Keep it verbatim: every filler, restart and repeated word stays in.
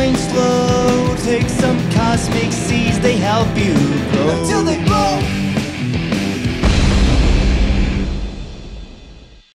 grind slow. Take some cosmic seeds, they help you grow.